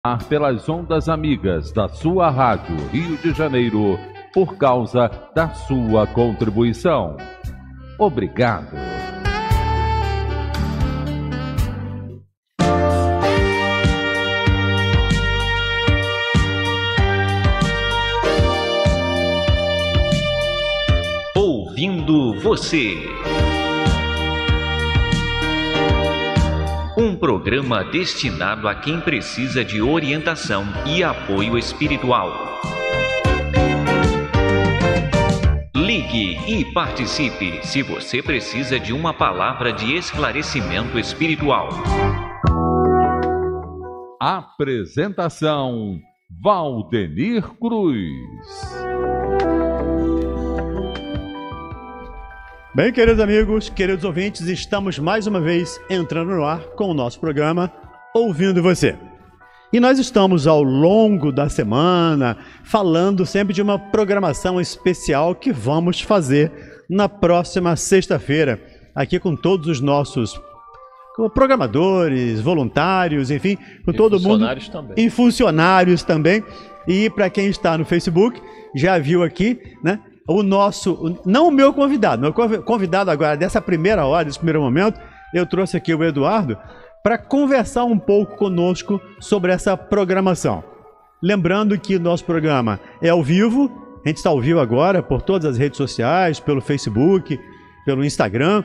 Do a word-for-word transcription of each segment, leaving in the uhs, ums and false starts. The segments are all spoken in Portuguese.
Pelas ondas amigas da sua Rádio Rio de Janeiro, por causa da sua contribuição. Obrigado. Ouvindo você. Um programa destinado a quem precisa de orientação e apoio espiritual. Ligue e participe se você precisa de uma palavra de esclarecimento espiritual. Apresentação: Valdenir Cruz. Bem, queridos amigos, queridos ouvintes, estamos mais uma vez entrando no ar com o nosso programa Ouvindo Você. E nós estamos ao longo da semana falando sempre de uma programação especial que vamos fazer na próxima sexta-feira, aqui com todos os nossos programadores, voluntários, enfim, com e todo mundo. Funcionários também. E funcionários também. E para quem está no Facebook, já viu aqui, né? O nosso, não o meu convidado, meu convidado agora dessa primeira hora, desse primeiro momento, eu trouxe aqui o Eduardo para conversar um pouco conosco sobre essa programação. Lembrando que nosso programa é ao vivo, a gente está ao vivo agora por todas as redes sociais, pelo Facebook, pelo Instagram,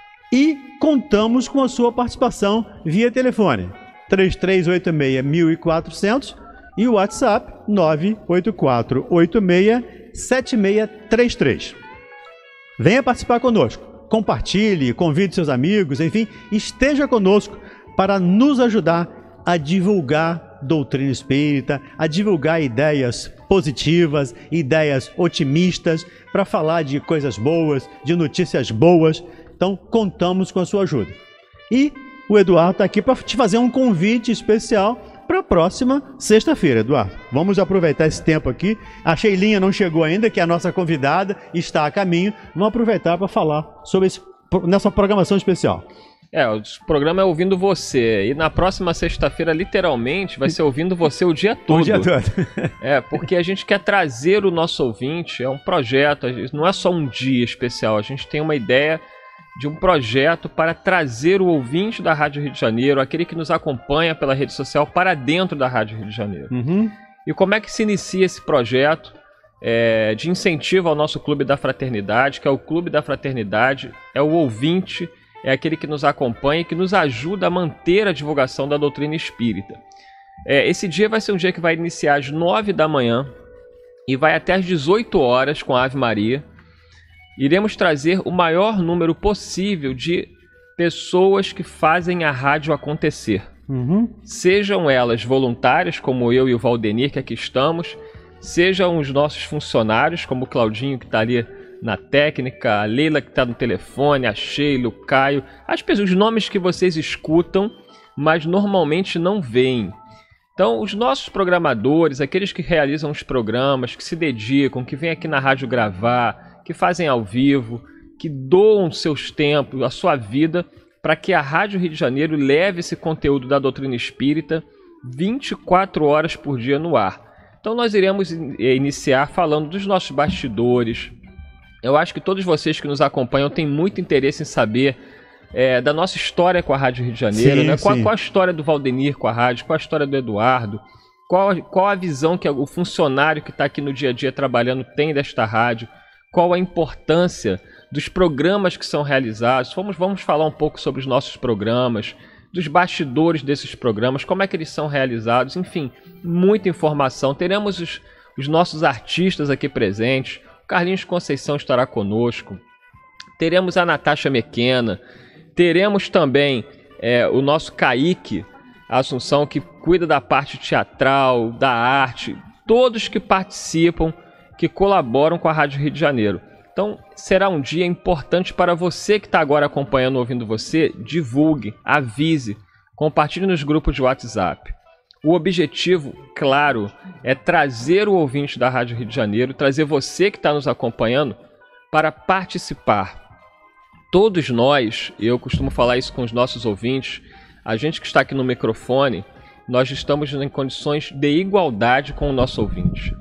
e contamos com a sua participação via telefone, três três oito seis, um quatro zero zero e o WhatsApp nove oito quatro oito seis sete seis três três. Venha participar conosco, compartilhe, convide seus amigos, enfim, esteja conosco para nos ajudar a divulgar doutrina espírita, a divulgar ideias positivas, ideias otimistas, para falar de coisas boas, de notícias boas. Então, contamos com a sua ajuda. E o Eduardo está aqui para te fazer um convite especial para a próxima sexta-feira, Eduardo. Vamos aproveitar esse tempo aqui. A Sheilinha não chegou ainda, que é a nossa convidada, está a caminho. Vamos aproveitar para falar sobre esse, nessa programação especial. É, o programa é Ouvindo Você. E na próxima sexta-feira, literalmente, vai ser Ouvindo Você o dia todo. O dia todo. É, porque a gente quer trazer o nosso ouvinte, é um projeto, não é só um dia especial, a gente tem uma ideia de um projeto para trazer o ouvinte da Rádio Rio de Janeiro, aquele que nos acompanha pela rede social, para dentro da Rádio Rio de Janeiro. Uhum. E como é que se inicia esse projeto é, de incentivo ao nosso Clube da Fraternidade, que é o Clube da Fraternidade, é o ouvinte, é aquele que nos acompanha e que nos ajuda a manter a divulgação da doutrina espírita. É, esse dia vai ser um dia que vai iniciar às nove da manhã e vai até às dezoito horas com a Ave Maria. Iremos trazer o maior número possível de pessoas que fazem a rádio acontecer. Uhum. Sejam elas voluntárias, como eu e o Valdenir, que aqui estamos, sejam os nossos funcionários, como o Claudinho, que está ali na técnica, a Leila, que está no telefone, a Sheila, o Caio, as pessoas, os nomes que vocês escutam, mas normalmente não veem. Então, os nossos programadores, aqueles que realizam os programas, que se dedicam, que vêm aqui na rádio gravar, que fazem ao vivo, que doam seus tempos, a sua vida, para que a Rádio Rio de Janeiro leve esse conteúdo da doutrina espírita vinte e quatro horas por dia no ar. Então nós iremos iniciar falando dos nossos bastidores. Eu acho que todos vocês que nos acompanham têm muito interesse em saber é, da nossa história com a Rádio Rio de Janeiro, sim, né? Qual, sim. qual a história do Valdenir com a rádio, qual a história do Eduardo, qual, qual a visão que o funcionário que está aqui no dia a dia trabalhando tem desta rádio, qual a importância dos programas que são realizados. Vamos, vamos falar um pouco sobre os nossos programas, dos bastidores desses programas, como é que eles são realizados, enfim, muita informação. Teremos os, os nossos artistas aqui presentes, o Carlinhos Conceição estará conosco, teremos a Natasha Mequena, teremos também é, o nosso Kaique Assunção, que cuida da parte teatral, da arte, todos que participam, que colaboram com a Rádio Rio de Janeiro. Então, será um dia importante para você que está agora acompanhando, ouvindo você, divulgue, avise, compartilhe nos grupos de WhatsApp. O objetivo, claro, é trazer o ouvinte da Rádio Rio de Janeiro, trazer você que está nos acompanhando para participar. Todos nós, eu costumo falar isso com os nossos ouvintes, a gente que está aqui no microfone, nós estamos em condições de igualdade com o nosso ouvinte.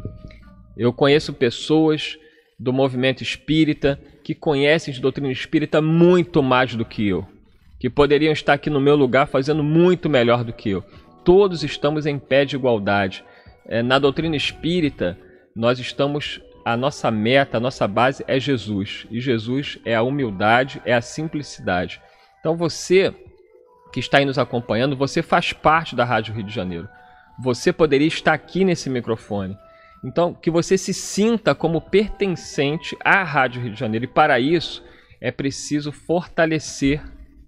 Eu conheço pessoas do movimento espírita que conhecem de doutrina espírita muito mais do que eu, que poderiam estar aqui no meu lugar fazendo muito melhor do que eu. Todos estamos em pé de igualdade. É, na doutrina espírita, nós estamos, a nossa meta, a nossa base é Jesus. E Jesus é a humildade, é a simplicidade. Então você que está aí nos acompanhando, você faz parte da Rádio Rio de Janeiro. Você poderia estar aqui nesse microfone. Então, que você se sinta como pertencente à Rádio Rio de Janeiro. E para isso, é preciso fortalecer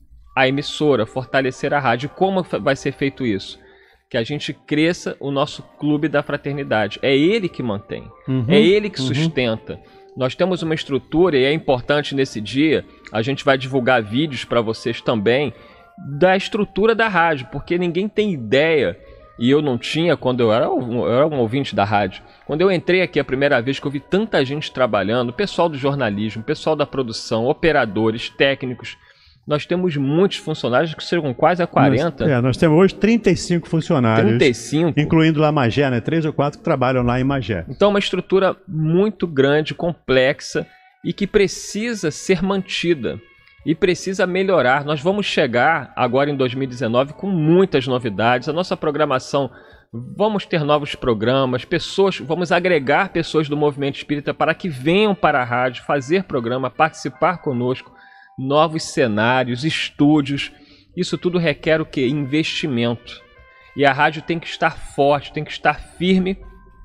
a emissora, fortalecer a rádio. Como vai ser feito isso? Que a gente cresça o nosso clube da fraternidade. É ele que mantém, uhum, é ele que uhum. sustenta. Nós temos uma estrutura e é importante nesse dia, a gente vai divulgar vídeos para vocês também, da estrutura da rádio, porque ninguém tem ideia, e eu não tinha quando eu era, eu era um ouvinte da rádio. Quando eu entrei aqui a primeira vez que eu vi tanta gente trabalhando, pessoal do jornalismo, pessoal da produção, operadores, técnicos, nós temos muitos funcionários que chegam quase a quarenta. Nós, é, nós temos hoje trinta e cinco funcionários. trinta e cinco? Incluindo lá Magé, né? Três ou quatro que trabalham lá em Magé. Então, uma estrutura muito grande, complexa e que precisa ser mantida e precisa melhorar. Nós vamos chegar agora em dois mil e dezenove com muitas novidades. A nossa programação, vamos ter novos programas, pessoas, vamos agregar pessoas do movimento espírita para que venham para a rádio, fazer programa, participar conosco. Novos cenários, estúdios, isso tudo requer o quê? Investimento. E a rádio tem que estar forte, tem que estar firme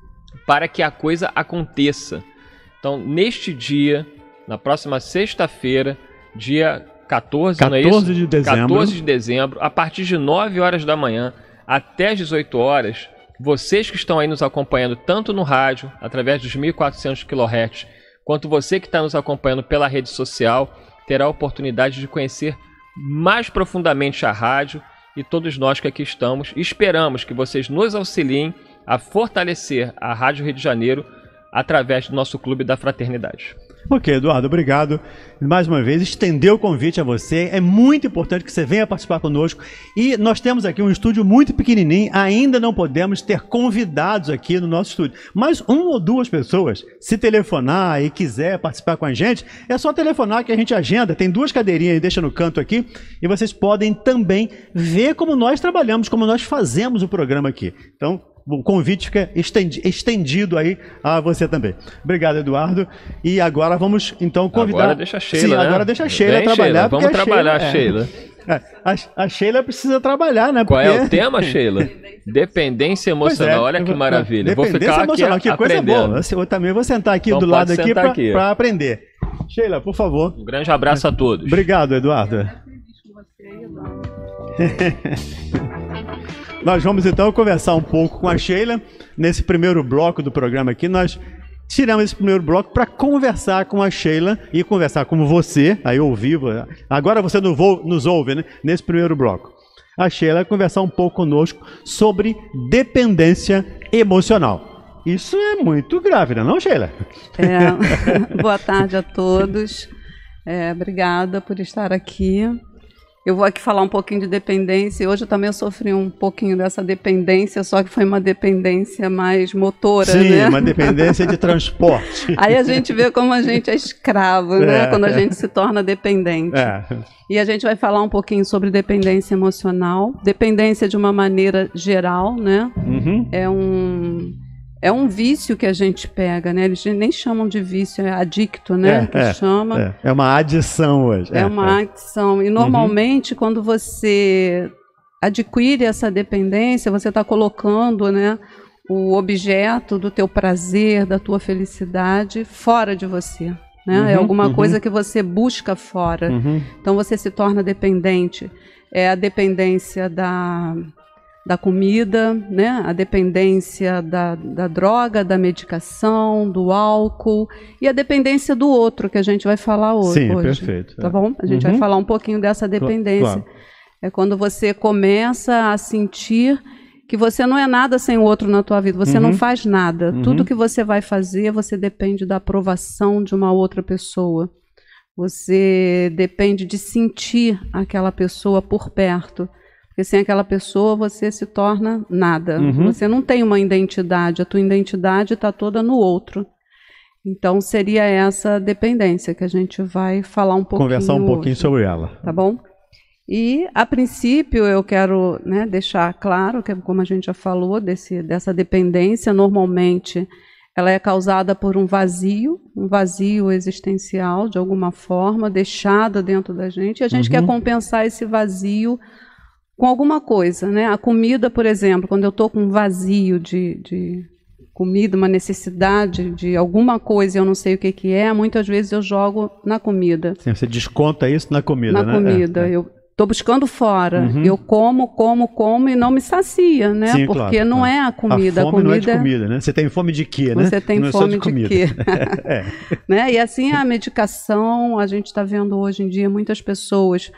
para que a coisa aconteça. Então, neste dia, na próxima sexta-feira, dia quatorze, não é isso? quatorze de dezembro. quatorze de dezembro, a partir de nove horas da manhã até as dezoito horas, vocês que estão aí nos acompanhando, tanto no rádio, através dos mil e quatrocentos quilohertz, quanto você que está nos acompanhando pela rede social, terá a oportunidade de conhecer mais profundamente a rádio e todos nós que aqui estamos. Esperamos que vocês nos auxiliem a fortalecer a Rádio Rio de Janeiro através do nosso Clube da Fraternidade. Ok, Eduardo, obrigado. Mais uma vez, estender o convite a você. É muito importante que você venha participar conosco. E nós temos aqui um estúdio muito pequenininho. Ainda não podemos ter convidados aqui no nosso estúdio. Mas uma ou duas pessoas, se telefonar e quiser participar com a gente, é só telefonar que a gente agenda. Tem duas cadeirinhas aí, deixa no canto aqui. E vocês podem também ver como nós trabalhamos, como nós fazemos o programa aqui. Então, o convite fica estendido aí a você também. Obrigado, Eduardo. E agora vamos, então, convidar... Agora deixa a Sheila, Sim, né? agora deixa a Sheila Vem, trabalhar. Sheila. Vamos trabalhar, Sheila. Sheila. É, a, a Sheila precisa trabalhar, né? Qual Porque... é o tema, Sheila? Dependência emocional. É, Olha que maravilha. Vou ficar emocional, aqui que coisa aprendendo. boa. Eu também vou sentar aqui então do lado aqui aqui. para aprender. Sheila, por favor. Um grande abraço a todos. Obrigado, Eduardo. Nós vamos então conversar um pouco com a Sheila. Nesse primeiro bloco do programa aqui, nós tiramos esse primeiro bloco para conversar com a Sheila e conversar com você, aí ao vivo. Agora você nos ouve, né? Nesse primeiro bloco. A Sheila vai conversar um pouco conosco sobre dependência emocional. Isso é muito grave, não é, não, Sheila? É, boa tarde a todos. É, obrigada por estar aqui. Eu vou aqui falar um pouquinho de dependência. Hoje eu também sofri um pouquinho dessa dependência, só que foi uma dependência mais motora, Sim, né? uma dependência de transporte. Aí a gente vê como a gente é escravo, é. né? Quando a gente se torna dependente. É. E a gente vai falar um pouquinho sobre dependência emocional. Dependência de uma maneira geral, né? Uhum. É um... É um vício que a gente pega, né? Eles nem chamam de vício, é adicto, né? É, que é, chama. É, é uma adição hoje. É, é uma é. adição. E normalmente, uhum. quando você adquire essa dependência, você está colocando, né, o objeto do teu prazer, da tua felicidade fora de você. Né? Uhum, é alguma uhum. coisa que você busca fora. Uhum. Então você se torna dependente. É a dependência da... da comida, né? A dependência da, da droga, da medicação, do álcool e a dependência do outro, que a gente vai falar hoje. Sim, hoje, perfeito. Tá bom? A gente uhum. vai falar um pouquinho dessa dependência. Claro. É quando você começa a sentir que você não é nada sem o outro na tua vida, você uhum. não faz nada. Uhum. Tudo que você vai fazer, você depende da aprovação de uma outra pessoa. Você depende de sentir aquela pessoa por perto. Porque sem aquela pessoa você se torna nada. Uhum. Você não tem uma identidade, a tua identidade está toda no outro. Então seria essa dependência que a gente vai falar um pouquinho Conversar um pouquinho hoje, sobre ela. tá bom? E a princípio eu quero, né, deixar claro que, como a gente já falou, desse, dessa dependência, normalmente ela é causada por um vazio, um vazio existencial de alguma forma, deixado dentro da gente, e a gente Uhum. quer compensar esse vazio com alguma coisa, né? A comida, por exemplo, quando eu estou com um vazio de, de comida, uma necessidade de alguma coisa e eu não sei o que, que é, muitas vezes eu jogo na comida. Sim, você desconta isso na comida, na né? comida. É, é. Eu estou buscando fora. Uhum. Eu como, como, como e não me sacia, né? Sim, Porque claro, não claro. é a comida. A fome a comida não é de comida, né? Você tem fome de quê, né? Você tem não é só fome de de, comida. quê? É. Né? E assim a medicação, a gente está vendo hoje em dia muitas pessoas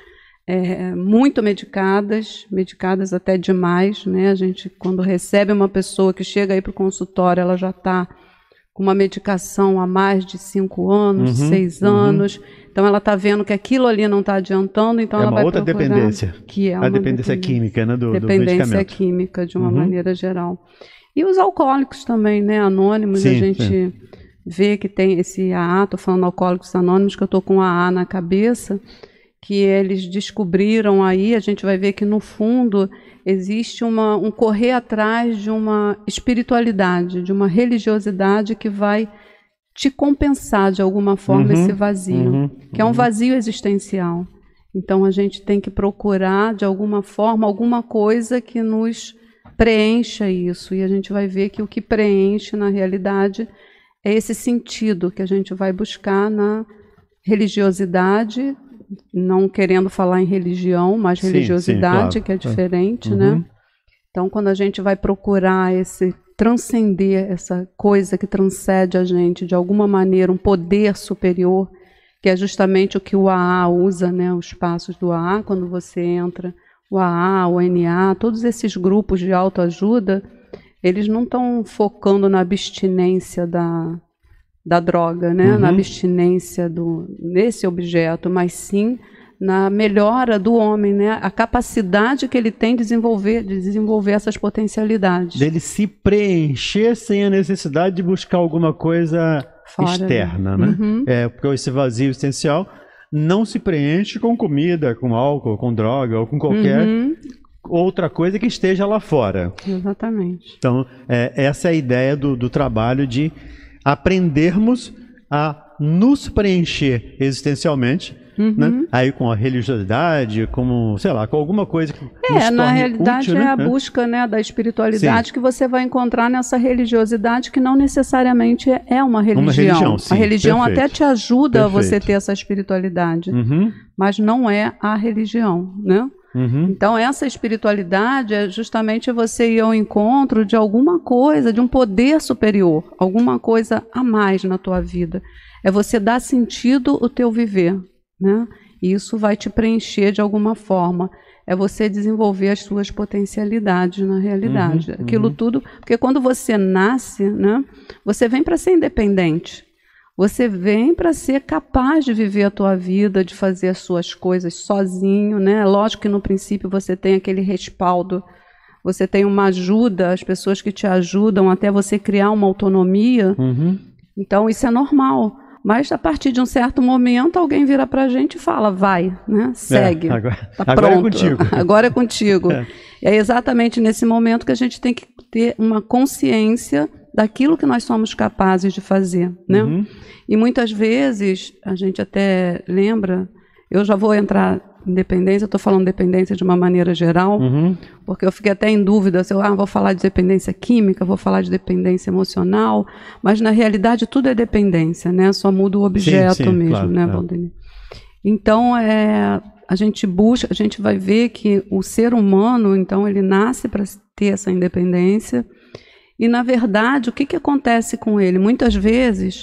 é, muito medicadas, medicadas até demais, né? A gente, quando recebe uma pessoa que chega aí para o consultório, ela já está com uma medicação há mais de cinco anos, Uhum, seis uhum. anos. Então ela está vendo que aquilo ali não está adiantando, então É ela uma vai outra procurar, dependência. que é A uma dependência química, né, do, do dependência medicamento. química, de uma Uhum. maneira geral. E os alcoólicos também, né, anônimos, Sim, a gente sim. vê que tem esse A A, estou falando Alcoólicos Anônimos, que eu estou com A A na cabeça, que eles descobriram aí, a gente vai ver que no fundo existe uma, um correr atrás de uma espiritualidade, de uma religiosidade que vai te compensar de alguma forma Uhum, esse vazio, uhum, que é um vazio existencial. Então a gente tem que procurar de alguma forma alguma coisa que nos preencha isso, e a gente vai ver que o que preenche na realidade é esse sentido que a gente vai buscar na religiosidade, não querendo falar em religião, mas Sim, religiosidade, sim, claro. que é diferente, Uhum. né? Então, quando a gente vai procurar esse transcender, essa coisa que transcende a gente, de alguma maneira, um poder superior, que é justamente o que o A A usa, né? Os passos do A A, quando você entra, o A A, o N A, todos esses grupos de autoajuda, eles não estão focando na abstinência da, da droga, né? Uhum. Na abstinência do, desse objeto, mas sim na melhora do homem, né? A capacidade que ele tem de desenvolver, de desenvolver essas potencialidades. Dele se preencher sem a necessidade de buscar alguma coisa Fora, externa, né? né? Uhum. É, porque esse vazio existencial não se preenche com comida, com álcool, com droga ou com qualquer Uhum. outra coisa que esteja lá fora. Exatamente. Então, é, essa é a ideia do, do trabalho de aprendermos a nos preencher existencialmente, Uhum. né? Aí com a religiosidade, como, sei lá, com alguma coisa que nos É, na torne realidade útil, é né? a busca, né, da espiritualidade que você vai encontrar nessa religiosidade que não necessariamente é uma religião. religião, sim, a religião perfeito. até te ajuda a você Perfeito. ter essa espiritualidade, Uhum, mas não é a religião, né? uhum. Então essa espiritualidade é justamente você ir ao encontro de alguma coisa, de um poder superior, alguma coisa a mais na tua vida. É você dar sentido ao teu viver, né? E isso vai te preencher de alguma forma. É você desenvolver as suas potencialidades na realidade. Uhum, Aquilo uhum. tudo, porque quando você nasce, né, você vem para ser independente. Você vem para ser capaz de viver a tua vida, de fazer as suas coisas sozinho, né? Lógico que no princípio você tem aquele respaldo, você tem uma ajuda, as pessoas que te ajudam até você criar uma autonomia. Uhum. Então isso é normal. Mas a partir de um certo momento alguém vira para a gente e fala, vai, né? Segue. É, agora Tá agora é pronto. contigo. Agora é contigo. É. E é exatamente nesse momento que a gente tem que ter uma consciência daquilo que nós somos capazes de fazer, né? Uhum. E muitas vezes, a gente até lembra, eu já vou entrar em dependência, eu estou falando dependência de uma maneira geral, Uhum. porque eu fiquei até em dúvida se eu ah, vou falar de dependência química, vou falar de dependência emocional, mas na realidade tudo é dependência, né? Só muda o objeto Sim, sim, mesmo, claro, né, é. Valdemir? Então, é, a gente busca, a gente vai ver que o ser humano, então, ele nasce para ter essa independência, e na verdade, o que, que acontece com ele? Muitas vezes,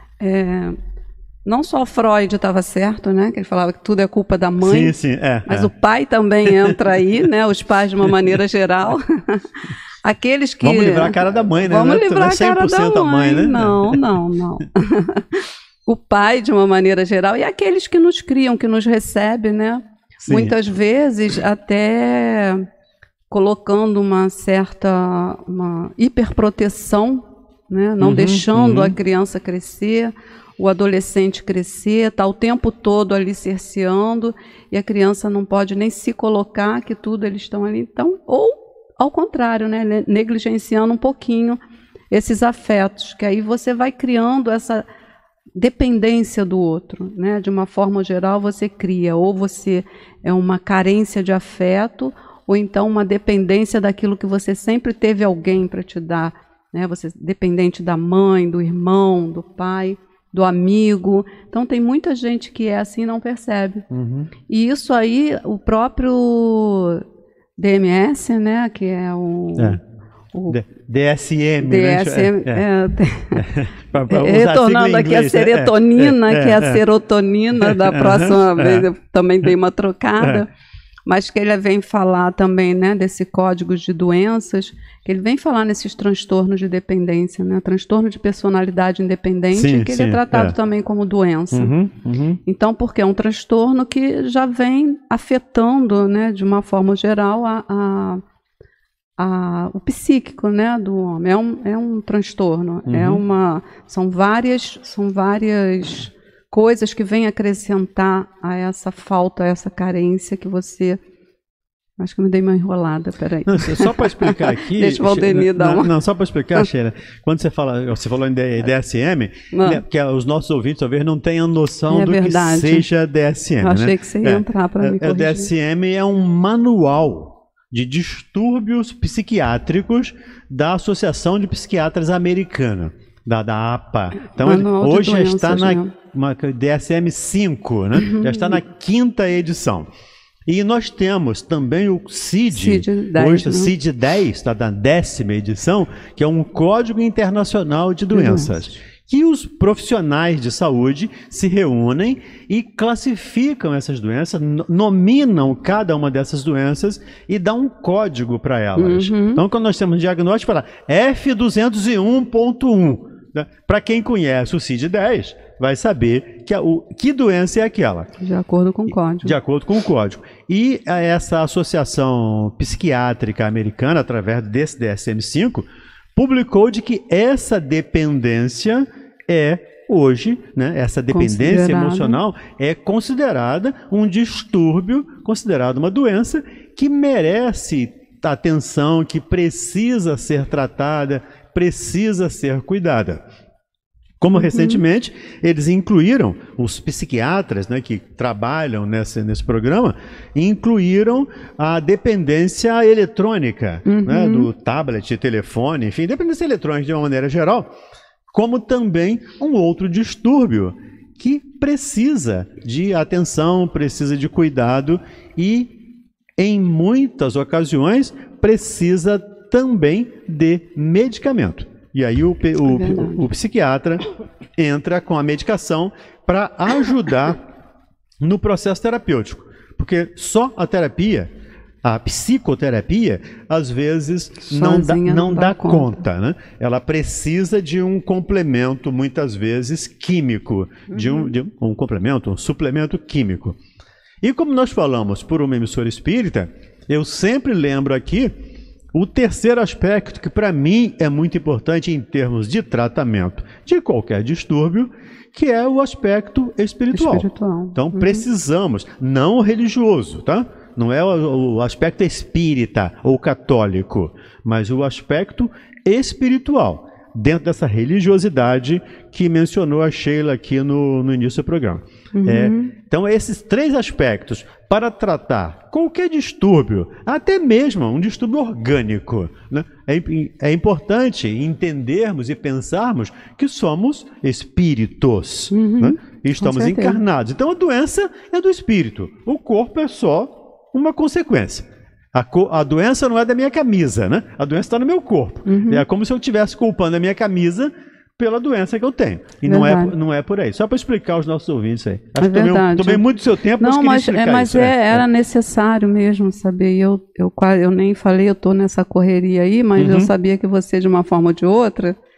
é, não só o Freud estava certo, né? Que ele falava que tudo é culpa da mãe. Sim, sim, é. Mas é. o pai também entra aí, né? Os pais de uma maneira geral. Aqueles que... Vamos livrar a cara da mãe, né? Vamos Não é- livrar não é a cara da cem por cento mãe. a mãe, né? Não, não, não. O pai de uma maneira geral e aqueles que nos criam, que nos recebem, né? Sim. Muitas vezes até colocando uma certa uma hiperproteção, né? Não Uhum, deixando uhum. a criança crescer, o adolescente crescer, está o tempo todo ali cerceando, e a criança não pode nem se colocar que tudo eles estão ali. Então, ou ao contrário, né? Negligenciando um pouquinho esses afetos, que aí você vai criando essa dependência do outro, né? De uma forma geral, você cria, ou você é uma carência de afeto, ou então uma dependência daquilo que você sempre teve alguém para te dar, né? Você dependente da mãe, do irmão, do pai, do amigo. Então tem muita gente que é assim e não percebe. Uhum. E isso aí, o próprio D M S, né? Que é o... É. o D S M, D S M, né? É. é, Pra- pra é, usar a retornando sigla em aqui a inglês, né? serotonina, É, é, que é a é. serotonina da próxima vez, eu também dei uma trocada, mas que ele vem falar também, né, desse código de doenças, que ele vem falar nesses transtornos de dependência, né, transtorno de personalidade independente, Sim, que ele sim, é tratado é. também como doença. Uhum, uhum. Então, porque é um transtorno que já vem afetando, né, de uma forma geral, a, a, a, o psíquico, né, do homem. É um, é um transtorno. Uhum. É uma, são várias, são várias coisas que vêm acrescentar a essa falta, a essa carência que você... Acho que eu me dei uma enrolada, peraí. Não, só para explicar aqui. Deixa o Valdemir dar não, uma... não, só para explicar, Sheila. Quando você fala, você falou em D S M, Não. né, que os nossos ouvintes talvez não tenham noção É do verdade. que seja D S M. Eu achei né? que você ia É, entrar para me é, o D corrigir. S M é um manual de distúrbios psiquiátricos da Associação de Psiquiatras Americana, da, da A P A. Então, ele, Manual de hoje já está doenças, na né? uma, D S M cinco, né? Já está na quinta edição. E nós temos também o C I D, C I D dez, hoje o né? C I D dez, está na décima edição, que é um Código Internacional de Doenças. Que os profissionais de saúde se reúnem e classificam essas doenças, no- nominam cada uma dessas doenças e dão um código para elas. Uhum. Então, quando nós temos um diagnóstico, fala F duzentos e um ponto um. Né? Para quem conhece o C I D dez, vai saber que, a, o, que doença é aquela. De acordo com o código. De acordo com o código. E a, essa associação psiquiátrica americana, através desse D S M cinco, publicou de que essa dependência é, hoje, né, essa dependência Considerada. emocional é considerada um distúrbio, considerada uma doença que merece atenção, que precisa ser tratada, precisa ser cuidada. Como recentemente eles incluíram, os psiquiatras, né, que trabalham nesse, nesse programa, incluíram a dependência eletrônica, né, do tablet, telefone, enfim, dependência eletrônica de uma maneira geral, como também um outro distúrbio que precisa de atenção, precisa de cuidado e, em muitas ocasiões, precisa também de medicamento. E aí o, pe- o, verdade. o psiquiatra entra com a medicação para ajudar no processo terapêutico. Porque só a terapia, a psicoterapia, às vezes não dá, Sozinha não não dá dá conta. conta. Né? Ela precisa de um complemento, muitas vezes, químico. De um, de um complemento, um suplemento químico. E como nós falamos por uma emissora espírita, eu sempre lembro aqui o terceiro aspecto que para mim é muito importante em termos de tratamento de qualquer distúrbio, que é o aspecto espiritual. Espiritual. Então Uhum. precisamos, não o religioso, tá? Não é o, o aspecto espírita ou católico, mas o aspecto espiritual, dentro dessa religiosidade que mencionou a Sheila aqui no, no início do programa. Uhum. É, então, esses três aspectos para tratar qualquer distúrbio, até mesmo um distúrbio orgânico, né? é, é importante entendermos e pensarmos que somos espíritos, Uhum. né? E estamos certeza. encarnados. Então, a doença é do espírito, o corpo é só uma consequência. A, co- a doença não é da minha camisa, né? A doença está no meu corpo. Uhum. É como se eu estivesse culpando a minha camisa pela doença que eu tenho. E não é, Verdade. não é por aí. Só para explicar aos nossos ouvintes aí. Acho É que tomei, um- verdade. tomei muito do seu tempo, Não, queria mas, explicar é, mas isso. é, é. era necessário mesmo saber. E Eu, eu, quase- eu nem falei, eu estou nessa correria aí, mas Uhum. eu sabia que você, de uma forma ou de outra,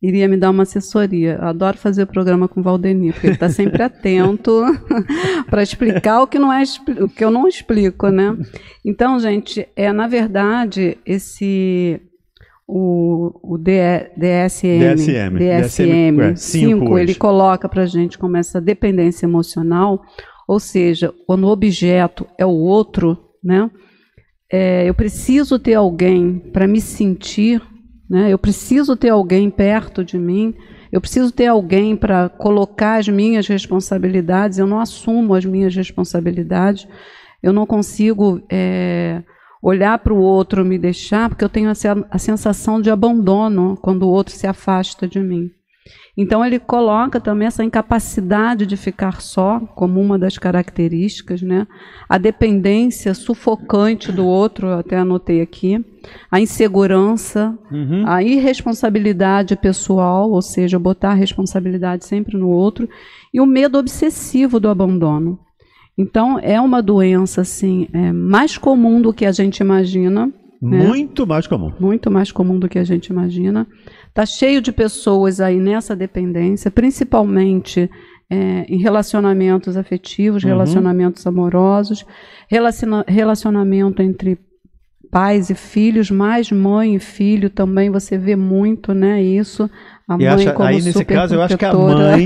iria me dar uma assessoria. Eu adoro fazer o programa com o Valdenir, porque ele está sempre atento para explicar o que, não é, o que eu não explico, né? Então, gente, é, na verdade, esse... O, o D S M, D S M, D S M cinco, ele hoje. coloca para a gente como essa dependência emocional, ou seja, quando o objeto é o outro, né? É, eu preciso ter alguém para me sentir, né? Eu preciso ter alguém perto de mim, eu preciso ter alguém para colocar as minhas responsabilidades, eu não assumo as minhas responsabilidades, eu não consigo... É, olhar para o outro, me deixar, porque eu tenho a, a sensação de abandono quando o outro se afasta de mim. Então ele coloca também essa incapacidade de ficar só, como uma das características, né? A dependência sufocante do outro, eu até anotei aqui, a insegurança, uhum. a irresponsabilidade pessoal, ou seja, botar a responsabilidade sempre no outro, e o medo obsessivo do abandono. Então, é uma doença assim, é, mais comum do que a gente imagina. Muito né? mais comum. Muito mais comum do que a gente imagina. Está cheio de pessoas aí nessa dependência, principalmente é, em relacionamentos afetivos, uhum. relacionamentos amorosos, relaciona relacionamento entre pais e filhos, mais mãe e filho também, você vê muito, né, isso. A mãe acha, como aí nesse caso eu acho que a mãe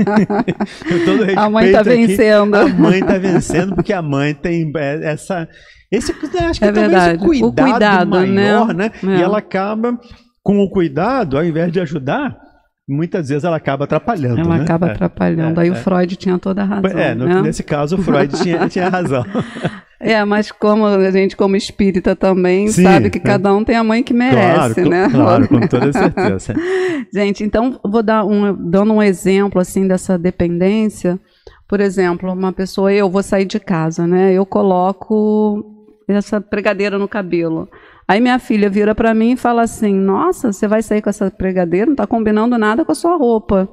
eu todo respeito a mãe está vencendo. A mãe está vencendo porque a mãe tem essa esse acho que é verdade. Esse cuidado, o cuidado maior, né, né? É. E ela acaba com o cuidado, ao invés de ajudar, muitas vezes ela acaba atrapalhando. Ela né? acaba é. atrapalhando. É. Aí é. o Freud tinha toda a razão. É, no, né? nesse caso o Freud tinha, tinha razão. É, mas como a gente, como espírita também, Sim, sabe que é. cada um tem a mãe que merece, claro, né? Claro, com toda certeza. Gente, então, vou dar um, dando um exemplo, assim, dessa dependência. Por exemplo, uma pessoa, eu vou sair de casa, né? Eu coloco essa pregadeira no cabelo. Aí minha filha vira para mim e fala assim, nossa, você vai sair com essa pregadeira? Não está combinando nada com a sua roupa.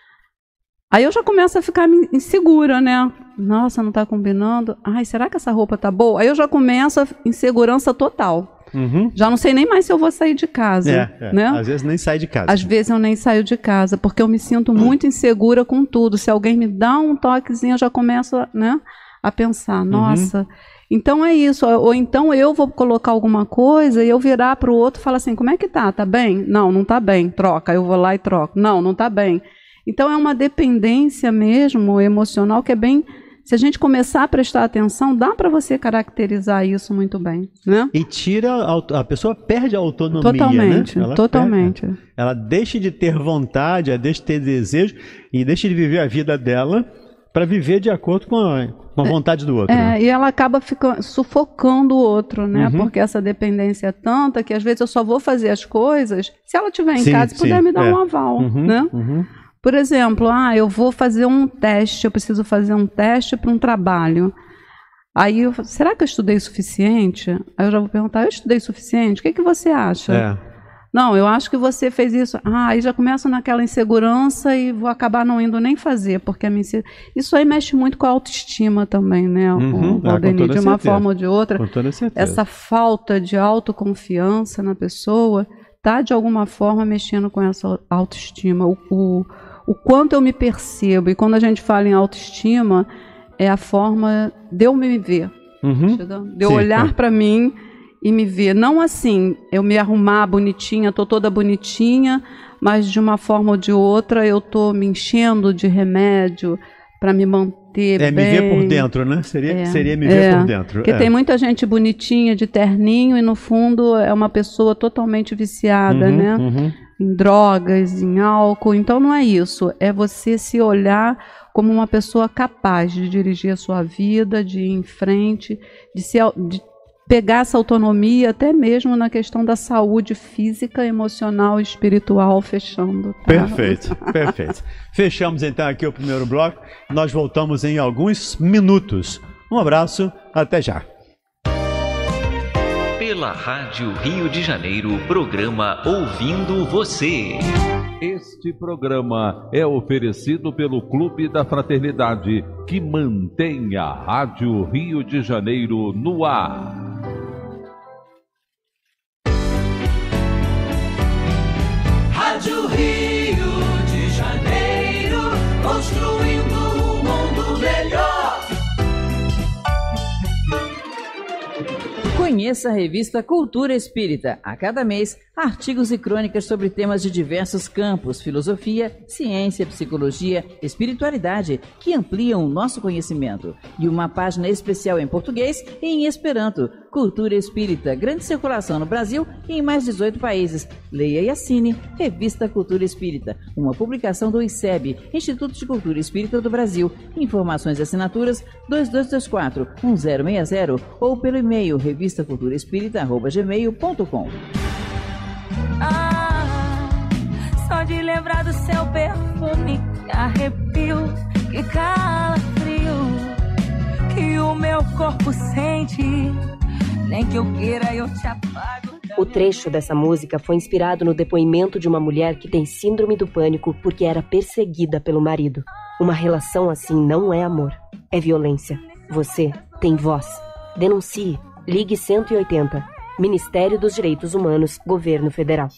Aí eu já começo a ficar insegura, né? Nossa, não está combinando. Ai, será que essa roupa tá boa? Aí eu já começo a insegurança total. Uhum. Já não sei nem mais se eu vou sair de casa. É, é. Né? Às vezes nem sai de casa. Às vezes eu nem saio de casa, porque eu me sinto muito insegura com tudo. Se alguém me dá um toquezinho, eu já começo, né, a pensar, nossa... Uhum. Então é isso, ou então eu vou colocar alguma coisa e eu virar para o outro e falar assim, como é que tá? Tá bem? Não, não tá bem, troca, eu vou lá e troco. Não, não tá bem. Então é uma dependência mesmo emocional que é bem, se a gente começar a prestar atenção, dá para você caracterizar isso muito bem, né? E tira, a, a pessoa perde a autonomia, totalmente, né? Ela totalmente. Perde, ela deixa de ter vontade, ela deixa de ter desejo e deixa de viver a vida dela para viver de acordo com a, com a vontade do outro. É, né? E ela acaba ficando, sufocando o outro, né? Uhum. Porque essa dependência é tanta que às vezes eu só vou fazer as coisas se ela estiver em sim, casa e puder sim, me dar é. um aval, uhum, né? Uhum. Por exemplo, ah, eu vou fazer um teste, eu preciso fazer um teste para um trabalho. Aí eu falo, será que eu estudei o suficiente? Aí eu já vou perguntar, eu estudei o suficiente? O que, que você acha? É. Não, eu acho que você fez isso. Ah, aí já começo naquela insegurança e vou acabar não indo nem fazer, porque a minha isso aí mexe muito com a autoestima também, né, uhum, o Valdenir, ah, de uma certeza. forma ou de outra. Com toda certeza. Essa falta de autoconfiança na pessoa está, de alguma forma, mexendo com essa autoestima. O, o, o quanto eu me percebo, e quando a gente fala em autoestima, é a forma de eu me ver, uhum. de eu Sim, olhar é. para mim e me ver, não assim, eu me arrumar bonitinha, tô toda bonitinha, mas de uma forma ou de outra eu tô me enchendo de remédio para me manter é, bem. É, me ver por dentro, né? Seria, é, seria me ver é, por dentro. Porque é. tem muita gente bonitinha, de terninho, e no fundo é uma pessoa totalmente viciada, uhum, né? Uhum. Em drogas, em álcool. Então não é isso, é você se olhar como uma pessoa capaz de dirigir a sua vida, de ir em frente, de se... De pegar essa autonomia até mesmo na questão da saúde física, emocional e espiritual, fechando. Tá? Perfeito, perfeito. Fechamos então aqui o primeiro bloco. Nós voltamos em alguns minutos. Um abraço, até já. Pela Rádio Rio de Janeiro, programa Ouvindo Você. Este programa é oferecido pelo Clube da Fraternidade, que mantém a Rádio Rio de Janeiro no ar. Rádio Rio Conheça a revista Cultura Espírita. A cada mês, artigos e crônicas sobre temas de diversos campos, filosofia, ciência, psicologia, espiritualidade, que ampliam o nosso conhecimento. E uma página especial em português e em Esperanto. Cultura Espírita, grande circulação no Brasil e em mais dezoito países. Leia e assine Revista Cultura Espírita, uma publicação do I C E B, Instituto de Cultura Espírita do Brasil. Informações e assinaturas dois dois dois quatro, um zero seis zero ou pelo e-mail revista cultura espírita arroba gmail ponto com. Ah, só de lembrar do seu perfume, que arrepio, que calafrio, que o meu corpo sente, nem que eu queira eu te apago. O trecho dessa música foi inspirado no depoimento de uma mulher que tem síndrome do pânico porque era perseguida pelo marido. Uma relação assim não é amor, é violência. Você tem voz. Denuncie. Ligue cento e oitenta. Ministério dos Direitos Humanos, Governo Federal.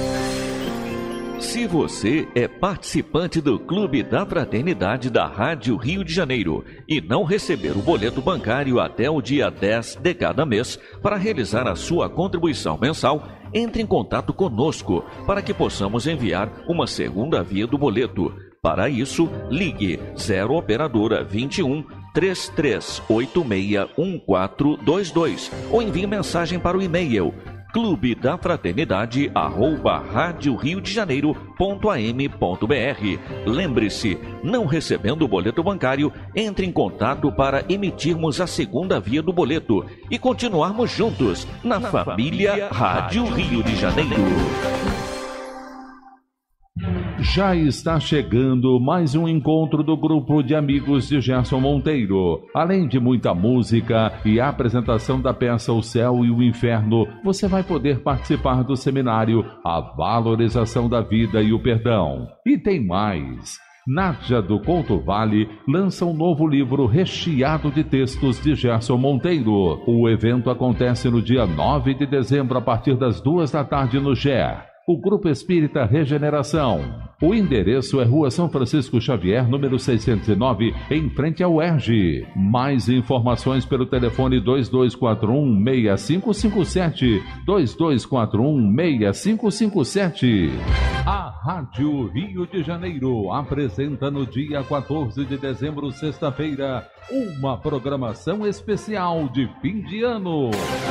Se você é participante do Clube da Fraternidade da Rádio Rio de Janeiro e não receber o boleto bancário até o dia dez de cada mês para realizar a sua contribuição mensal, entre em contato conosco para que possamos enviar uma segunda via do boleto. Para isso, ligue zero operadora vinte e um, três três oito seis, um quatro dois dois ou envie mensagem para o e-mail clube da fraternidade arroba rádio rio de janeiro ponto a m ponto b r. Lembre-se, não recebendo o boleto bancário, entre em contato para emitirmos a segunda via do boleto e continuarmos juntos na, na família, família Rádio Rio de Janeiro. Já está chegando mais um encontro do grupo de amigos de Gerson Monteiro. Além de muita música e a apresentação da peça O Céu e o Inferno, você vai poder participar do seminário A Valorização da Vida e o Perdão. E tem mais! Nádia do Couto Vale lança um novo livro recheado de textos de Gerson Monteiro. O evento acontece no dia nove de dezembro a partir das duas da tarde no G E R. O Grupo Espírita Regeneração. O endereço é Rua São Francisco Xavier, número seiscentos e nove, em frente ao U E R J. Mais informações pelo telefone dois dois quatro um, seis cinco cinco sete, dois dois quatro um, seis cinco cinco sete. A Rádio Rio de Janeiro apresenta no dia quatorze de dezembro, sexta-feira, uma programação especial de fim de ano.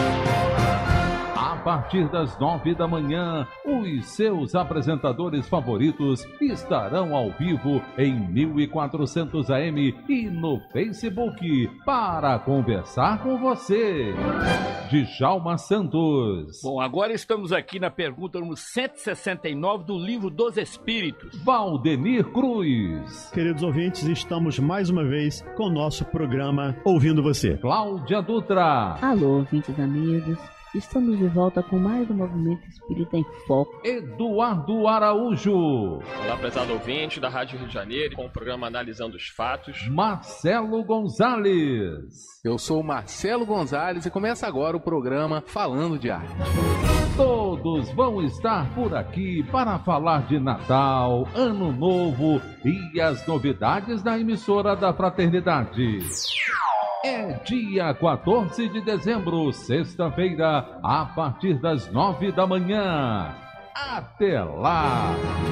A partir das nove da manhã, os seus apresentadores favoritos estarão ao vivo em mil e quatrocentos A M e no Facebook para conversar com você. Djalma Santos. Bom, agora estamos aqui na pergunta número cento e sessenta e nove do Livro dos Espíritos. Valdenir Cruz. Queridos ouvintes, estamos mais uma vez com o nosso programa Ouvindo Você. Cláudia Dutra. Alô, ouvintes amigos. Estamos de volta com mais um Movimento Espírita em Foco. Eduardo Araújo. Olá, prezado ouvinte da Rádio Rio de Janeiro, com o programa Analisando os Fatos. Marcelo Gonzalez. Eu sou Marcelo Gonzalez e começa agora o programa Falando de Arte. Todos vão estar por aqui para falar de Natal, Ano Novo e as novidades da emissora da Fraternidade. É dia quatorze de dezembro, sexta-feira, a partir das nove da manhã. Até lá!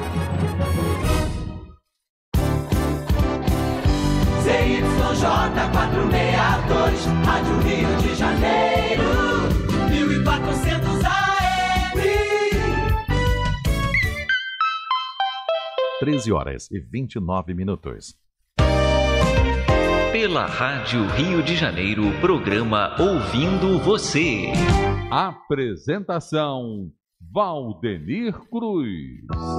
Z Y J quatrocentos e sessenta e dois, Rádio Rio de Janeiro, mil e quatrocentos A M. treze horas e vinte e nove minutos. Pela Rádio Rio de Janeiro, programa Ouvindo Você. Apresentação: Valdenir Cruz.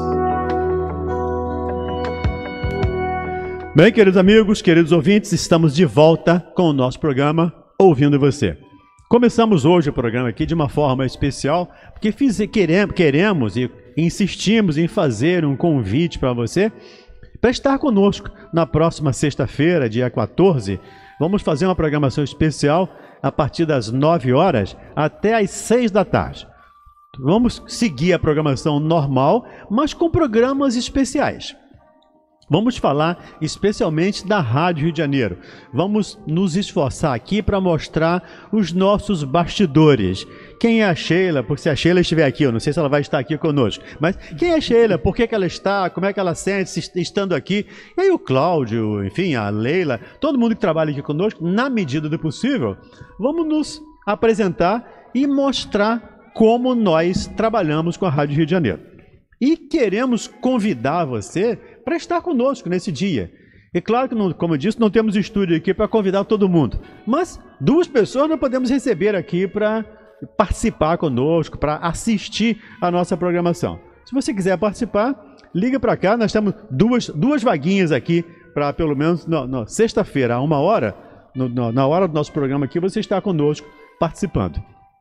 Bem, queridos amigos, queridos ouvintes, estamos de volta com o nosso programa Ouvindo Você. Começamos hoje o programa aqui de uma forma especial, porque fiz, queremos, queremos e insistimos em fazer um convite para você para estar conosco na próxima sexta-feira, dia quatorze. Vamos fazer uma programação especial a partir das nove horas até as seis da tarde. Vamos seguir a programação normal, mas com programas especiais. Vamos falar especialmente da Rádio Rio de Janeiro. Vamos nos esforçar aqui para mostrar os nossos bastidores. Quem é a Sheila? Porque se a Sheila estiver aqui, eu não sei se ela vai estar aqui conosco, mas quem é a Sheila? Por que que ela está? Como é que ela sente se estando aqui? E aí o Cláudio, enfim, a Leila, todo mundo que trabalha aqui conosco, na medida do possível, vamos nos apresentar e mostrar como nós trabalhamos com a Rádio Rio de Janeiro. E queremos convidar você para estar conosco nesse dia. E claro que, não, como eu disse, não temos estúdio aqui para convidar todo mundo, mas duas pessoas nós podemos receber aqui para participar conosco, para assistir a nossa programação. Se você quiser participar, liga para cá, nós temos duas, duas vaguinhas aqui para pelo menos sexta-feira, a uma hora, no, no, na hora do nosso programa aqui, você está conosco participando.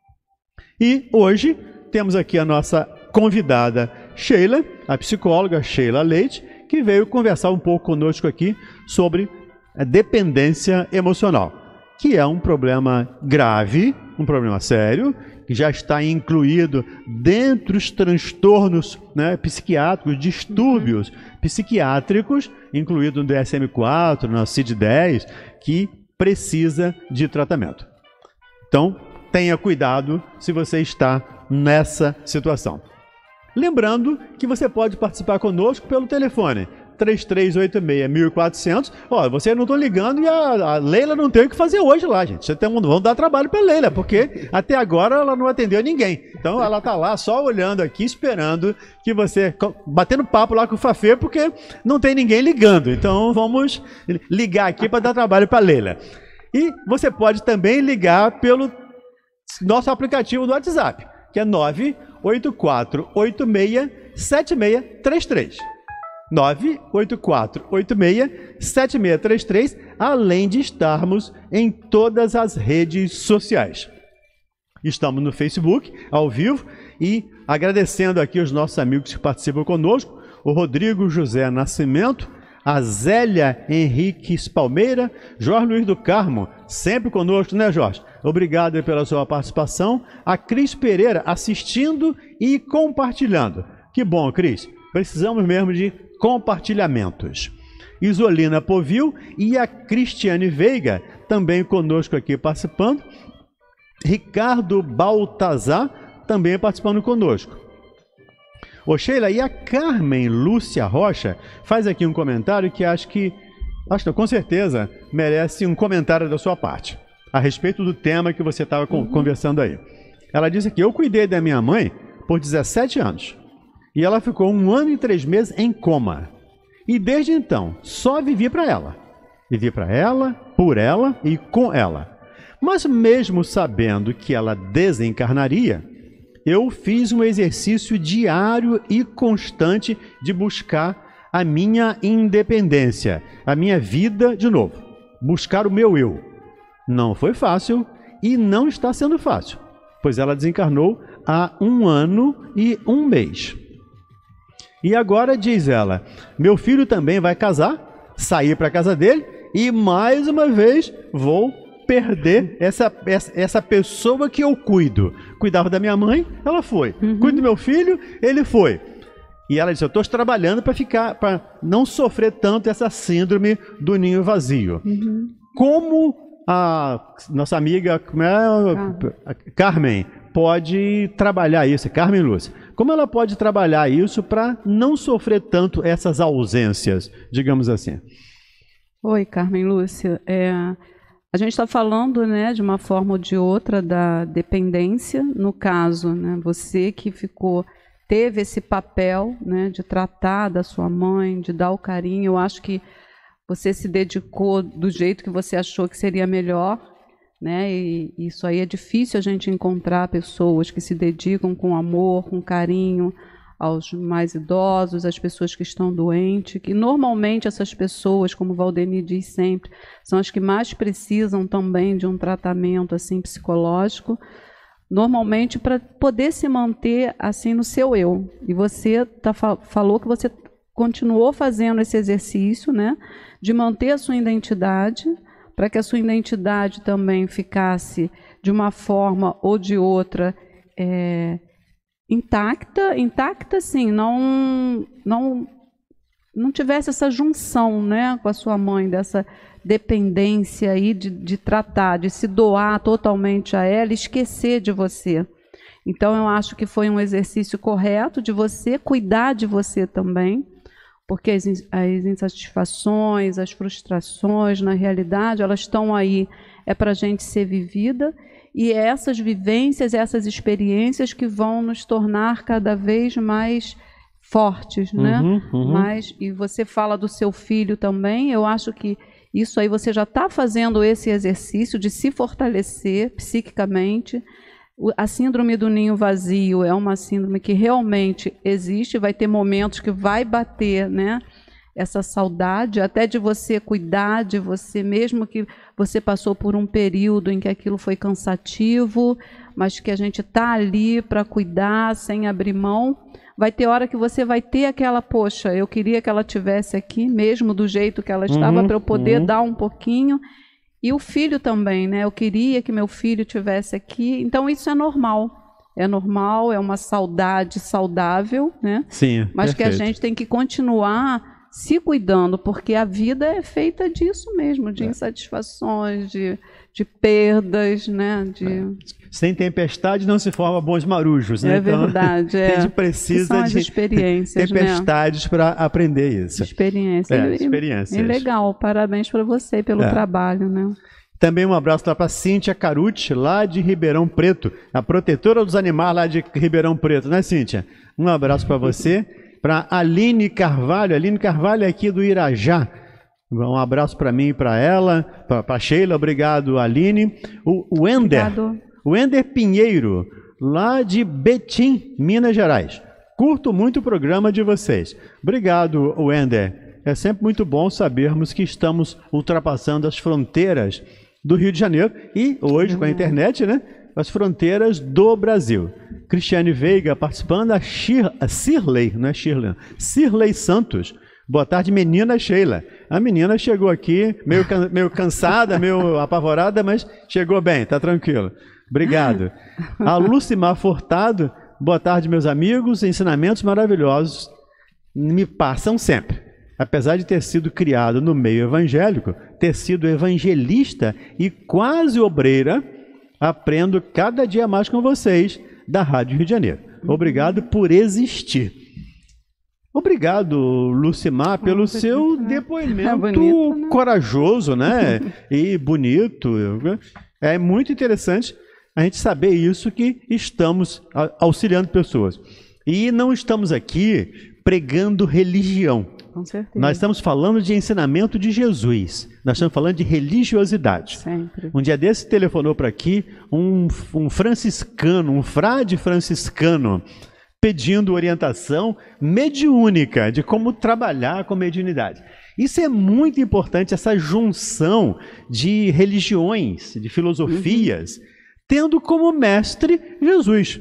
E hoje temos aqui a nossa convidada Sheila, a psicóloga Sheila Leite, que veio conversar um pouco conosco aqui sobre a dependência emocional, que é um problema grave, um problema sério, que já está incluído dentro dos transtornos, né, psiquiátricos, distúrbios psiquiátricos, incluído no D S M quatro, no C I D dez, que precisa de tratamento. Então, tenha cuidado se você está nessa situação. Lembrando que você pode participar conosco pelo telefone três três oito seis, mil e quatrocentos. Ó, você não está ligando e a, a Leila não tem o que fazer hoje lá, gente. Você tem um, vamos dar trabalho para a Leila, porque até agora ela não atendeu ninguém. Então ela está lá só olhando aqui, esperando que você... batendo papo lá com o Fafê, porque não tem ninguém ligando. Então vamos ligar aqui para dar trabalho para a Leila. E você pode também ligar pelo nosso aplicativo do WhatsApp, que é nove oito quatro oito seis, sete seis três três. nove oito quatro oito seis, sete seis três três, além de estarmos em todas as redes sociais. Estamos no Facebook, ao vivo, e agradecendo aqui os nossos amigos que participam conosco, o Rodrigo José Nascimento, a Zélia Henriques Palmeira, Jorge Luiz do Carmo, sempre conosco, né, Jorge? Obrigado pela sua participação. A Cris Pereira assistindo e compartilhando. Que bom, Cris. Precisamos mesmo de compartilhamentos. Isolina Povil e a Cristiane Veiga, também conosco aqui participando. Ricardo Baltazar, também participando conosco. Ô Sheila, e a Carmen Lúcia Rocha faz aqui um comentário que acho que, acho que com certeza merece um comentário da sua parte, a respeito do tema que você estava uhum. conversando aí. Ela disse aqui: eu cuidei da minha mãe por dezessete anos e ela ficou um ano e três meses em coma. E desde então, só vivi para ela. Vivi para ela, por ela e com ela. Mas mesmo sabendo que ela desencarnaria, eu fiz um exercício diário e constante de buscar a minha independência, a minha vida de novo, buscar o meu eu. Não foi fácil e não está sendo fácil, pois ela desencarnou há um ano e um mês. E agora, diz ela, meu filho também vai casar, sair para a casa dele e mais uma vez vou perder essa, essa, essa pessoa que eu cuido. Cuidava da minha mãe, ela foi. Uhum. Cuido do meu filho, ele foi. E ela disse: eu estou trabalhando para ficar, para não sofrer tanto essa síndrome do ninho vazio. Uhum. Como a nossa amiga como é, a Carmen pode trabalhar isso? Carmen Lúcia, como ela pode trabalhar isso para não sofrer tanto essas ausências, digamos assim? Oi, Carmen Lúcia. É... A gente está falando, né, de uma forma ou de outra da dependência. No caso, né, você que ficou, teve esse papel, né, de tratar da sua mãe, de dar o carinho. Eu acho que você se dedicou do jeito que você achou que seria melhor, né? E isso aí é difícil a gente encontrar pessoas que se dedicam com amor, com carinho aos mais idosos, às pessoas que estão doentes, que normalmente essas pessoas, como o Valdemir diz sempre, são as que mais precisam também de um tratamento assim psicológico, normalmente para poder se manter assim no seu eu. E você tá, falou que você continuou fazendo esse exercício, né, de manter a sua identidade, para que a sua identidade também ficasse de uma forma ou de outra é, intacta, intacta sim, não, não não tivesse essa junção, né, com a sua mãe, dessa dependência aí de, de tratar, de se doar totalmente a ela e esquecer de você. Então, eu acho que foi um exercício correto de você cuidar de você também, porque as, as insatisfações, as frustrações, na realidade, elas estão aí, é para a gente ser vivida, e é essas vivências, essas experiências que vão nos tornar cada vez mais fortes, né? Uhum, uhum. Mas, e você fala do seu filho também, eu acho que isso aí você já está fazendo esse exercício de se fortalecer psiquicamente. A síndrome do ninho vazio é uma síndrome que realmente existe, vai ter momentos que vai bater, né, essa saudade, até de você cuidar de você, mesmo que você passou por um período em que aquilo foi cansativo, mas que a gente está ali para cuidar, sem abrir mão. Vai ter hora que você vai ter aquela, poxa, eu queria que ela tivesse aqui, mesmo do jeito que ela estava, Uhum, para eu poder uhum. dar um pouquinho. E o filho também, né? Eu queria que meu filho tivesse aqui. Então, isso é normal. É normal, é uma saudade saudável, né? Sim, mas perfeito. que a gente tem que continuar se cuidando, porque a vida é feita disso mesmo, de É. insatisfações, de, de perdas, né? De... Sem tempestade não se forma bons marujos, né? É verdade, é. A gente precisa São as de experiências, né? tempestades para aprender isso. Experiência. É, E- experiências. E legal, parabéns para você pelo É. trabalho, né? Também um abraço lá para Cíntia Carucci, lá de Ribeirão Preto, a protetora dos animais lá de Ribeirão Preto, né, Cíntia? Um abraço para você. Para Aline Carvalho, Aline Carvalho é aqui do Irajá. Um abraço para mim e para ela, para Sheila, obrigado, Aline. O Wender, Obrigado. Wender Pinheiro, lá de Betim, Minas Gerais. Curto muito o programa de vocês. Obrigado, Wender. É sempre muito bom sabermos que estamos ultrapassando as fronteiras do Rio de Janeiro e hoje com a internet, né, as fronteiras do Brasil. Cristiane Veiga participando, a, Shir, a Cirlei, não é Shirley, Cirlei Santos. Boa tarde, menina Sheila. A menina chegou aqui meio, can, meio cansada, meio apavorada, mas chegou bem, tá tranquilo. Obrigado. A Lucimar Furtado, boa tarde, meus amigos. Ensinamentos maravilhosos me passam sempre. Apesar de ter sido criado no meio evangélico, ter sido evangelista e quase obreira, aprendo cada dia mais com vocês da Rádio Rio de Janeiro. Obrigado por existir. Obrigado, Lucimar, pelo seu depoimento É bonito, né? corajoso, né? E bonito. É muito interessante a gente saber isso, que estamos a- auxiliando pessoas. E não estamos aqui pregando religião. Com certeza. Nós estamos falando de ensinamento de Jesus. Nós estamos falando de religiosidade. Sempre. Um dia desse telefonou para aqui um, um franciscano, um frade franciscano, pedindo orientação mediúnica de como trabalhar com mediunidade. Isso é muito importante, essa junção de religiões, de filosofias, tendo como mestre Jesus.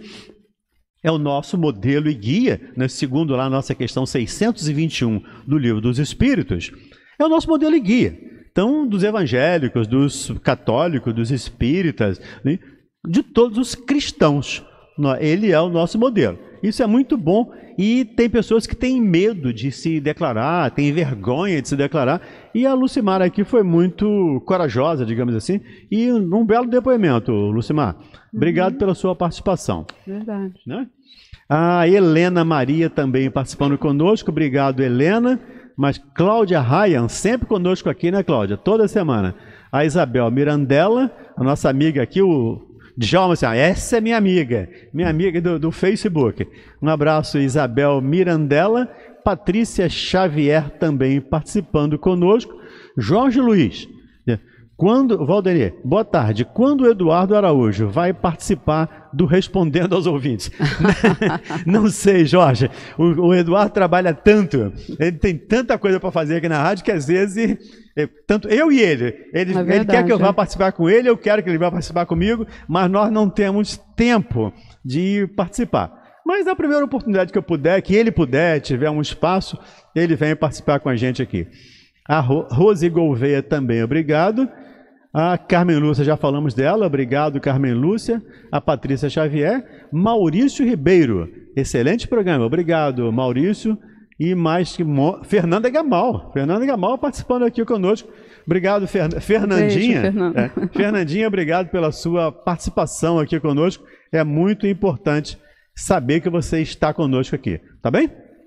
É o nosso modelo e guia, né? Segundo lá a nossa questão seiscentos e vinte e um do Livro dos Espíritos, é o nosso modelo e guia. Então, dos evangélicos, dos católicos, dos espíritas, né? De todos os cristãos, ele é o nosso modelo. Isso é muito bom, e tem pessoas que têm medo de se declarar, têm vergonha de se declarar, e a Lucimar aqui foi muito corajosa, digamos assim, e um belo depoimento, Lucimar. Obrigado pela sua participação. Verdade. Né? A Helena Maria também participando conosco, obrigado, Helena. Mas Cláudia Ryan, sempre conosco aqui, né, Cláudia? Toda semana. A Isabel Mirandella, a nossa amiga aqui, o Djalma, assim, ah, essa é minha amiga, minha amiga do, do Facebook. Um abraço, Isabel Mirandella. Patrícia Xavier também participando conosco. Jorge Luiz. Quando, Valdemir, boa tarde. Quando o Eduardo Araújo vai participar do Respondendo aos Ouvintes? Não sei, Jorge. O, o Eduardo trabalha tanto, ele tem tanta coisa para fazer aqui na rádio que às vezes, é, tanto eu e ele, ele, É ele verdade, quer que eu vá é. participar com ele, eu quero que ele vá participar comigo, mas nós não temos tempo de participar. Mas na primeira oportunidade que eu puder, que ele puder, tiver um espaço, ele vem participar com a gente aqui. A Ro- Rose Gouveia também, obrigado. A Carmen Lúcia, já falamos dela, obrigado, Carmen Lúcia. A Patrícia Xavier. Maurício Ribeiro, excelente programa, obrigado, Maurício. E mais que... Mo... Fernanda Gamal. Fernanda Gamal participando aqui conosco. Obrigado, Fer... Fernandinha. Beijo, Fernanda. É. Fernandinha, obrigado pela sua participação aqui conosco. É muito importante saber que você está conosco aqui. Tá bem?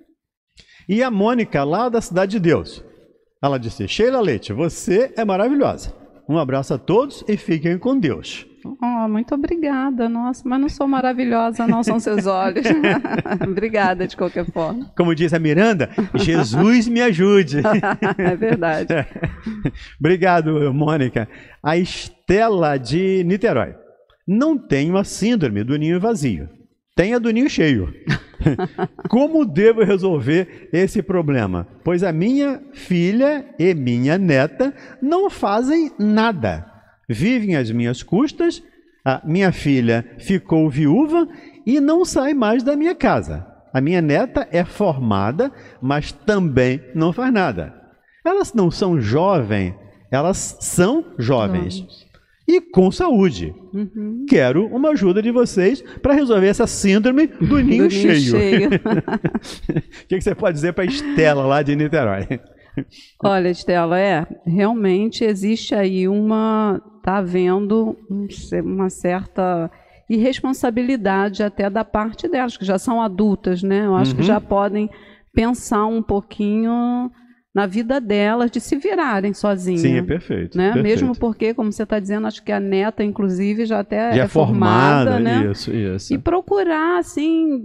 E a Mônica, lá da Cidade de Deus. Ela disse: Sheila Leite, você é maravilhosa. Um abraço a todos e fiquem com Deus. Oh, muito obrigada, nossa, mas não sou maravilhosa, não, são seus olhos. Obrigada de qualquer forma. Como diz a Miranda, Jesus me ajude. É verdade. É. Obrigado, Mônica. A Estela de Niterói. Não tenho a síndrome do ninho vazio. Tenho a do ninho cheio. Como devo resolver esse problema? Pois a minha filha e minha neta não fazem nada. Vivem às minhas custas, a minha filha ficou viúva e não sai mais da minha casa. A minha neta é formada, mas também não faz nada. Elas não são jovens, elas são jovens. Jovens. E com saúde. Uhum. Quero uma ajuda de vocês para resolver essa síndrome do ninho, do ninho cheio. cheio. O que, que você pode dizer para a Estela lá de Niterói? Olha, Estela, é, realmente existe aí uma, tá havendo um, uma certa irresponsabilidade até da parte delas, que já são adultas, né? Eu acho uhum. que já podem pensar um pouquinho na vida delas, de se virarem sozinhas. Sim, é perfeito. Né? perfeito. Mesmo porque, como você está dizendo, acho que a neta, inclusive, já até já é formada, formada, né? Isso, isso. E procurar, assim,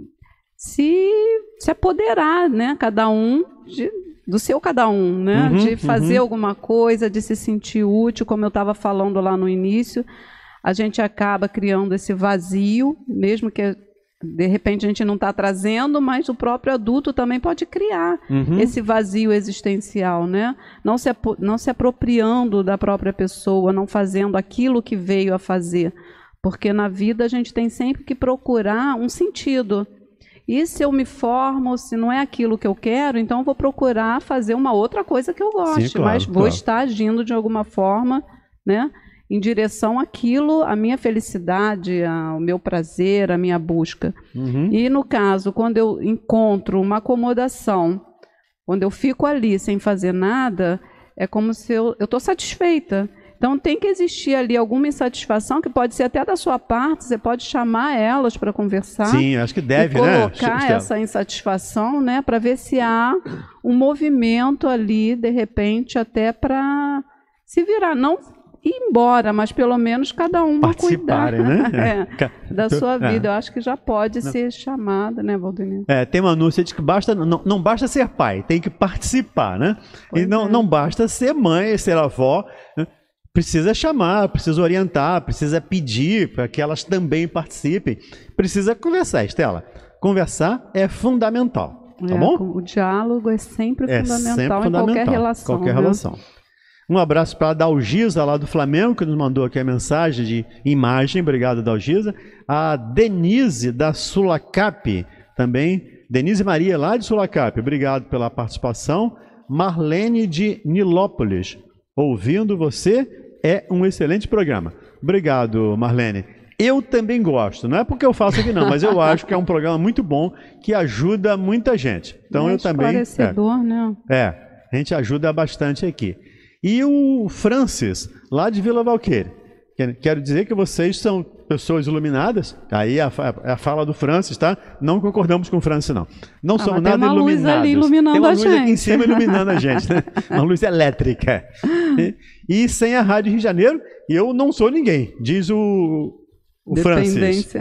se, se apoderar, né? Cada um de, do seu cada um, né? Uhum, de fazer uhum. alguma coisa, de se sentir útil, como eu estava falando lá no início. A gente acaba criando esse vazio, mesmo que de repente a gente não está trazendo, mas o próprio adulto também pode criar uhum. esse vazio existencial, né? Não se, não se apropriando da própria pessoa, não fazendo aquilo que veio a fazer. Porque na vida a gente tem sempre que procurar um sentido. E se eu me formo, se não é aquilo que eu quero, então eu vou procurar fazer uma outra coisa que eu goste, Sim, claro, mas vou claro. estar agindo de alguma forma, né? Em direção àquilo, à minha felicidade, ao meu prazer, à minha busca. Uhum. E, no caso, quando eu encontro uma acomodação, quando eu fico ali sem fazer nada, é como se eu estou satisfeita. Então, tem que existir ali alguma insatisfação, que pode ser até da sua parte, você pode chamar elas para conversar. Sim, acho que deve, e né? colocar essa insatisfação, né, para ver se há um movimento ali, de repente, até para se virar. Não ir embora, mas pelo menos cada um cuidar, né? é, da sua vida. É. Eu acho que já pode não. ser chamada, né, Valdemir? É, tem uma anúncia de que basta, não, não basta ser pai, tem que participar, né? Pois e não, é. não basta ser mãe, ser avó, né? Precisa chamar, precisa orientar, precisa pedir para que elas também participem. Precisa conversar, Estela. Conversar é fundamental, tá é, bom? O diálogo é sempre é fundamental sempre em fundamental, qualquer relação. Qualquer viu? relação. Um abraço para a Dalgisa, lá do Flamengo, que nos mandou aqui a mensagem de imagem. Obrigado, Dalgisa. A Denise, da Sulacap, também. Denise Maria, lá de Sulacap. Obrigado pela participação. Marlene, de Nilópolis. Ouvindo você, é um excelente programa. Obrigado, Marlene. Eu também gosto. Não é porque eu faço aqui, não, mas eu acho que é um programa muito bom, que ajuda muita gente. Então, é eu também... esclarecedor, é, né? É, a gente ajuda bastante aqui. E o Francis, lá de Vila Valqueire. Quero dizer que vocês são pessoas iluminadas. Aí a, a, a fala do Francis, tá? Não concordamos com o Francis, não. Não ah, somos nada iluminados. Tem uma luz ali iluminando tem uma a luz gente. aqui em cima iluminando a gente, né? Uma luz elétrica. E, e sem a Rádio Rio de Janeiro, eu não sou ninguém, diz o, o Francis.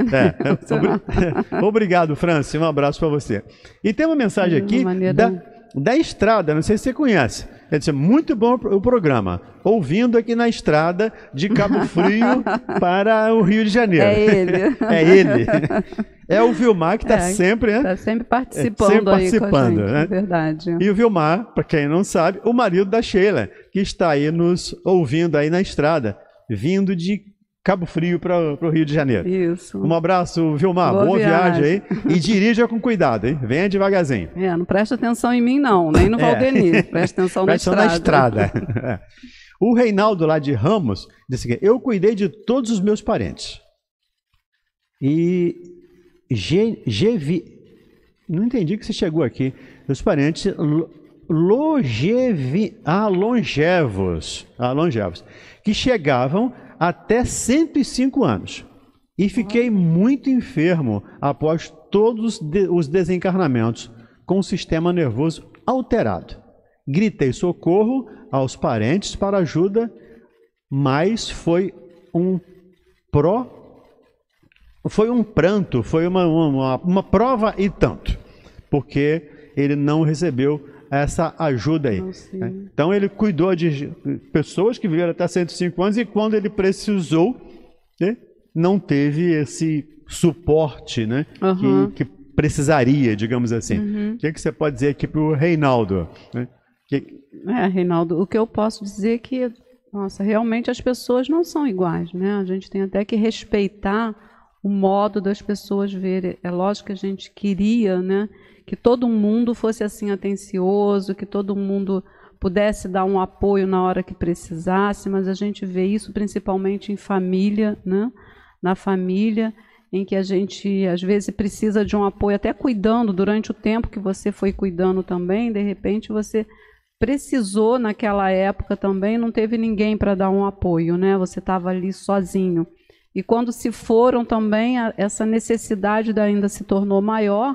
É, obrigado, Francis. Um abraço para você. E tem uma mensagem aqui maneira... da, da Estrada, não sei se você conhece. Ele disse, muito bom o programa. Ouvindo aqui na estrada de Cabo Frio para o Rio de Janeiro. É ele. É ele. É o Vilmar que está é, sempre, né? Está sempre participando, sempre aí participando, com a gente, né? É verdade. E o Vilmar, para quem não sabe, o marido da Sheila, que está aí nos ouvindo aí na estrada, vindo de Cabo Frio para o Rio de Janeiro. Isso. Um abraço, Vilmar. Boa, Boa viagem. viagem aí. E dirija com cuidado, hein? Venha devagarzinho. É, não presta atenção em mim, não, nem no é. Valdenir. Presta atenção na presta estrada. na estrada. É. O Reinaldo, lá de Ramos, disse que eu cuidei de todos os meus parentes. E G, GV... Não entendi que você chegou aqui. os parentes longevi, ah, longevos, ah, longevos, que chegavam até cento e cinco anos. E fiquei muito enfermo após todos os desencarnamentos, com o sistema nervoso alterado. Gritei socorro aos parentes para ajuda, mas foi um pró, foi um pranto, foi uma, uma, uma prova e tanto, porque ele não recebeu essa ajuda aí. Né? Então ele cuidou de pessoas que viveram até cento e cinco anos e quando ele precisou, né, não teve esse suporte, né, Uhum. que, que precisaria, digamos assim. Uhum. O que, é que você pode dizer aqui para o Reinaldo? Né? Que... É, Reinaldo, o que eu posso dizer é que, nossa, realmente as pessoas não são iguais, né? A gente tem até que respeitar o modo das pessoas verem. É lógico que a gente queria, né, que todo mundo fosse assim atencioso, que todo mundo pudesse dar um apoio na hora que precisasse, mas a gente vê isso principalmente em família, né? Na família, em que a gente às vezes precisa de um apoio, até cuidando durante o tempo que você foi cuidando também, de repente você precisou naquela época também, não teve ninguém para dar um apoio, né? Você estava ali sozinho. E quando se foram também, a, essa necessidade ainda se tornou maior,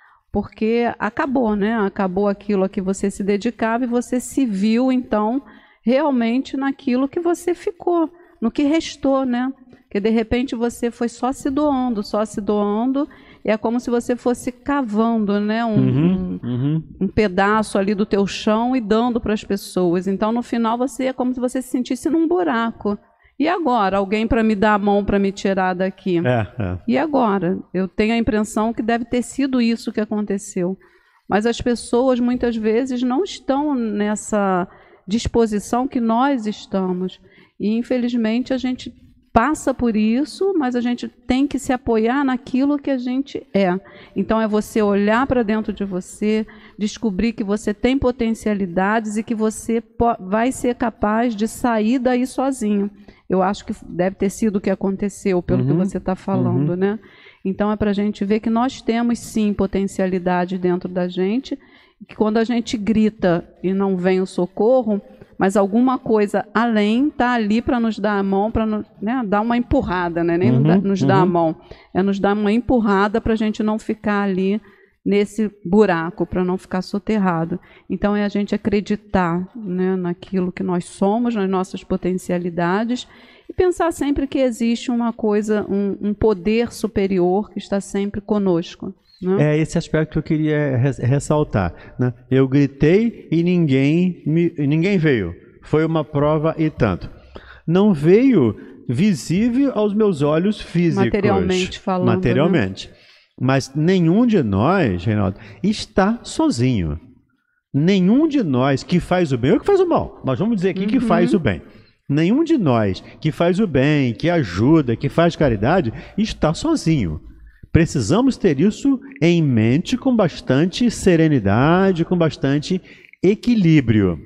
porque acabou, né? Acabou aquilo a que você se dedicava e você se viu, então, realmente naquilo que você ficou, no que restou, né? Porque, de repente, você foi só se doando, só se doando, e é como se você fosse cavando, né? Um, Uhum, uhum. um, um pedaço ali do teu chão e dando para as pessoas. Então, no final, você é como se você se sentisse num buraco. E agora? Alguém para me dar a mão para me tirar daqui? É, é. E agora? Eu tenho a impressão que deve ter sido isso que aconteceu. Mas as pessoas, muitas vezes, não estão nessa disposição que nós estamos. E, infelizmente, a gente passa por isso, mas a gente tem que se apoiar naquilo que a gente é. Então, é você olhar para dentro de você, descobrir que você tem potencialidades e que você vai ser capaz de sair daí sozinho. Eu acho que deve ter sido o que aconteceu, pelo Uhum, que você está falando, uhum. né? Então, é para a gente ver que nós temos, sim, potencialidade dentro da gente, que quando a gente grita e não vem o socorro, mas alguma coisa além está ali para nos dar a mão, para nos, né, dar uma empurrada, né? Nem Uhum, nos, dar, nos uhum. dar a mão, é nos dar uma empurrada para a gente não ficar ali nesse buraco, para não ficar soterrado. Então, é a gente acreditar, né, naquilo que nós somos, nas nossas potencialidades, e pensar sempre que existe uma coisa, um, um poder superior que está sempre conosco. Né? É esse aspecto que eu queria res- ressaltar. Né? Eu gritei e ninguém, me, ninguém veio. Foi uma prova e tanto. Não veio visível aos meus olhos físicos. Materialmente falando. Materialmente. Né? Mas nenhum de nós, Reinaldo, está sozinho. Nenhum de nós que faz o bem, ou que faz o mal, mas vamos dizer aqui Uhum. que faz o bem. Nenhum de nós que faz o bem, que ajuda, que faz caridade, está sozinho. Precisamos ter isso em mente com bastante serenidade, com bastante equilíbrio.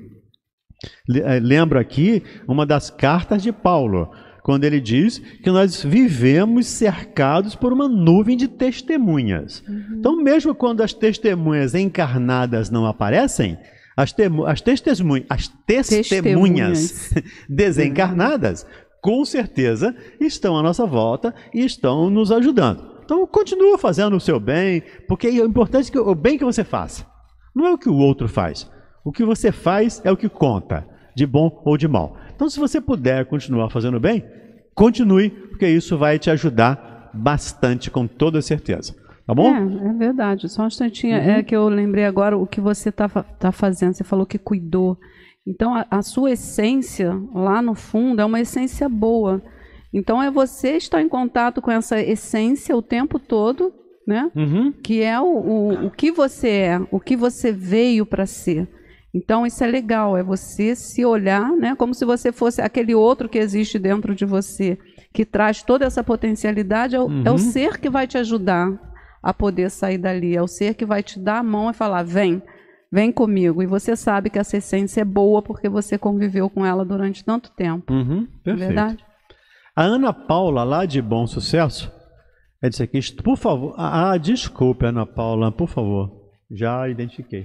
Lembro aqui uma das cartas de Paulo, quando ele diz que nós vivemos cercados por uma nuvem de testemunhas. Uhum. Então, mesmo quando as testemunhas encarnadas não aparecem, as, temu- as, testemunha- as testemunhas, testemunhas. desencarnadas, com certeza, estão à nossa volta e estão nos ajudando. Então, continua fazendo o seu bem, porque é importante que o bem que você faça. Não é o que o outro faz. O que você faz é o que conta, de bom ou de mal. Então, se você puder continuar fazendo bem, continue, porque isso vai te ajudar bastante, com toda certeza. Tá bom? É, é verdade. Só um instantinho, Uhum. é que eu lembrei agora o que você está tá fazendo. Você falou que cuidou. Então, a, a sua essência, lá no fundo, é uma essência boa. Então, é você estar em contato com essa essência o tempo todo, né? Uhum. Que é o, o, o que você é, o que você veio para ser. Então, isso é legal, é você se olhar, né, como se você fosse aquele outro que existe dentro de você, que traz toda essa potencialidade, é o, Uhum. é o ser que vai te ajudar a poder sair dali, é o ser que vai te dar a mão e falar, vem, vem comigo. E você sabe que essa essência é boa porque você conviveu com ela durante tanto tempo. Uhum. Perfeito. Verdade? A Ana Paula, lá de Bom Sucesso, é disse aqui, por favor, ah, desculpe, Ana Paula, por favor. Já identifiquei.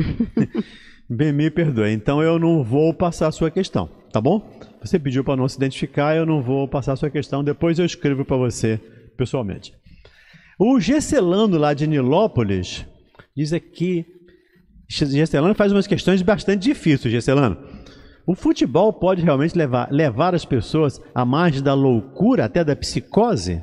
Bem, me perdoe. Então eu não vou passar a sua questão, tá bom? Você pediu para não se identificar, eu não vou passar a sua questão. Depois eu escrevo para você pessoalmente. O Gesselano lá de Nilópolis diz aqui... Gesselano faz umas questões bastante difíceis, Gesselano. O futebol pode realmente levar, levar as pessoas à margem da loucura, até da psicose?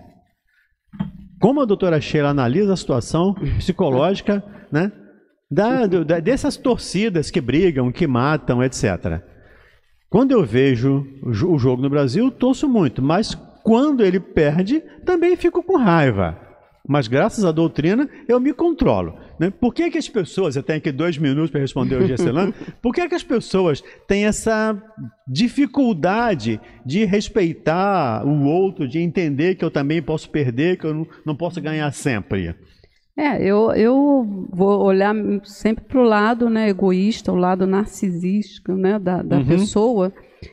Como a doutora Sheila analisa a situação psicológica, né, da, da, dessas torcidas que brigam, que matam, etcétera. Quando eu vejo o jogo no Brasil, torço muito, mas quando ele perde, também fico com raiva. Mas graças à doutrina, eu me controlo. Né? Por que que as pessoas, eu tenho aqui dois minutos para responder o Gesselano, por que que as pessoas têm essa dificuldade de respeitar o outro, de entender que eu também posso perder, que eu não, não posso ganhar sempre? É, eu, eu vou olhar sempre para o lado, né, egoísta, o lado narcisístico, né, da, da uhum. pessoa,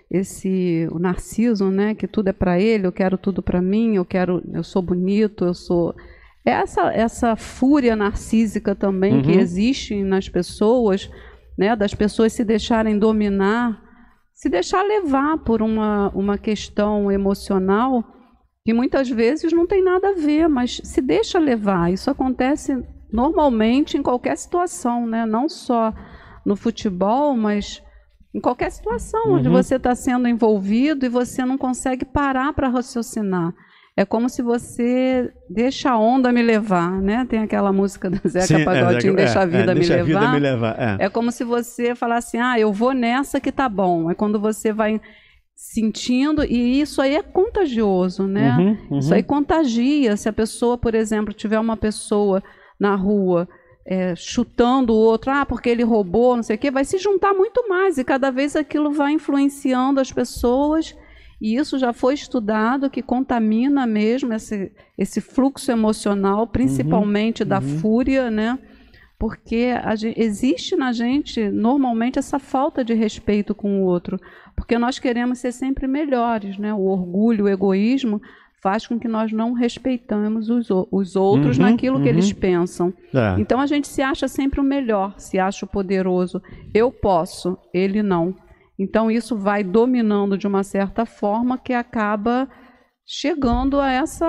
esse, o narciso, né, que tudo é para ele, eu quero tudo para mim, eu quero, eu sou bonito, eu sou... Essa, essa fúria narcísica também uhum. que existe nas pessoas, né, das pessoas se deixarem dominar, se deixar levar por uma, uma questão emocional que muitas vezes não tem nada a ver, mas se deixa levar. Isso acontece normalmente em qualquer situação, né? Não só no futebol, mas em qualquer situação uhum. onde você está sendo envolvido e você não consegue parar para raciocinar. É como se você deixa a onda me levar, né? Tem aquela música do Zeca Pagodinho, é, Deixa a Vida, é, me, deixa levar. A vida me levar. É. É como se você falasse, ah, eu vou nessa que tá bom. É quando você vai sentindo, e isso aí é contagioso, né? Uhum, uhum. Isso aí contagia. Se a pessoa, por exemplo, tiver uma pessoa na rua é, chutando o outro, ah, porque ele roubou, não sei o quê, vai se juntar muito mais, e cada vez aquilo vai influenciando as pessoas. E isso já foi estudado, que contamina mesmo esse, esse fluxo emocional, principalmente uhum, da uhum. fúria, né? Porque a gente, existe na gente, normalmente, essa falta de respeito com o outro, porque nós queremos ser sempre melhores, né? O orgulho, o egoísmo faz com que nós não respeitamos os, os outros uhum, naquilo uhum. que eles pensam. É. Então, a gente se acha sempre o melhor, se acha o poderoso. Eu posso, ele não. Então, isso vai dominando de uma certa forma que acaba chegando a essa,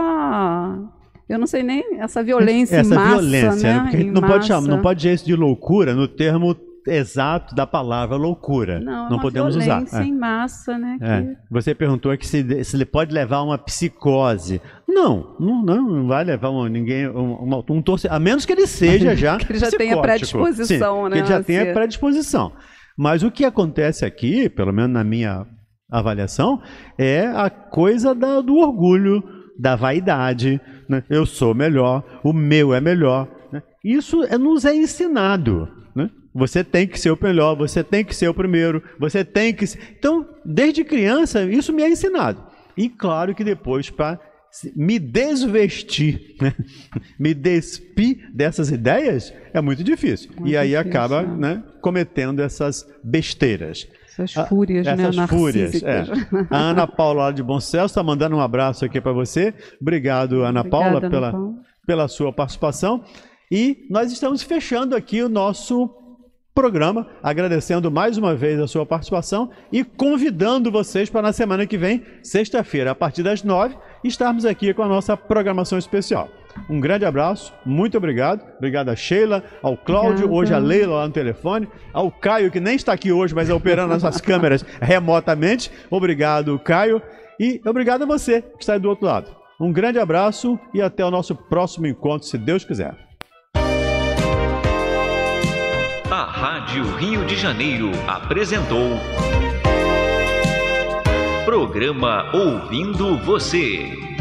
eu não sei nem, essa violência essa em massa. Essa violência, né? Porque a gente não pode, chamar, não pode dizer isso de loucura no termo exato da palavra loucura. Não, não é podemos usar. Violência em massa, né? Que... É. Você perguntou aqui se, se ele pode levar a uma psicose. Não, não, não, não vai levar uma, ninguém, um, um torcedor, a menos que ele seja já que ele já tenha predisposição, Sim, né? Que ele já tenha predisposição. Mas o que acontece aqui, pelo menos na minha avaliação, é a coisa da, do orgulho, da vaidade, né? Eu sou melhor, o meu é melhor. Né? Isso é, nos é ensinado. Né? Você tem que ser o melhor, você tem que ser o primeiro, você tem que ser... Então, desde criança, isso me é ensinado. E claro que depois, para me desvestir, né? me despir dessas ideias, é muito difícil. Muito e aí difícil, acaba né, cometendo essas besteiras. Essas fúrias, ah, né? Essas fúrias, é. A Ana Paula lá de Bom Sucesso está mandando um abraço aqui para você. Obrigado, Ana Obrigada, Paula, Ana pela, Paula. pela sua participação. E nós estamos fechando aqui o nosso programa, agradecendo mais uma vez a sua participação e convidando vocês para na semana que vem, sexta-feira, a partir das nove, estarmos aqui com a nossa programação especial. Um grande abraço, muito obrigado. Obrigado a Sheila, ao Cláudio, Obrigada. hoje a Leila lá no telefone, ao Caio, que nem está aqui hoje, mas é operando as suas câmeras remotamente. Obrigado, Caio. E obrigado a você que está aí do outro lado. Um grande abraço e até o nosso próximo encontro, se Deus quiser. A Rádio Rio de Janeiro apresentou Programa Ouvindo Você.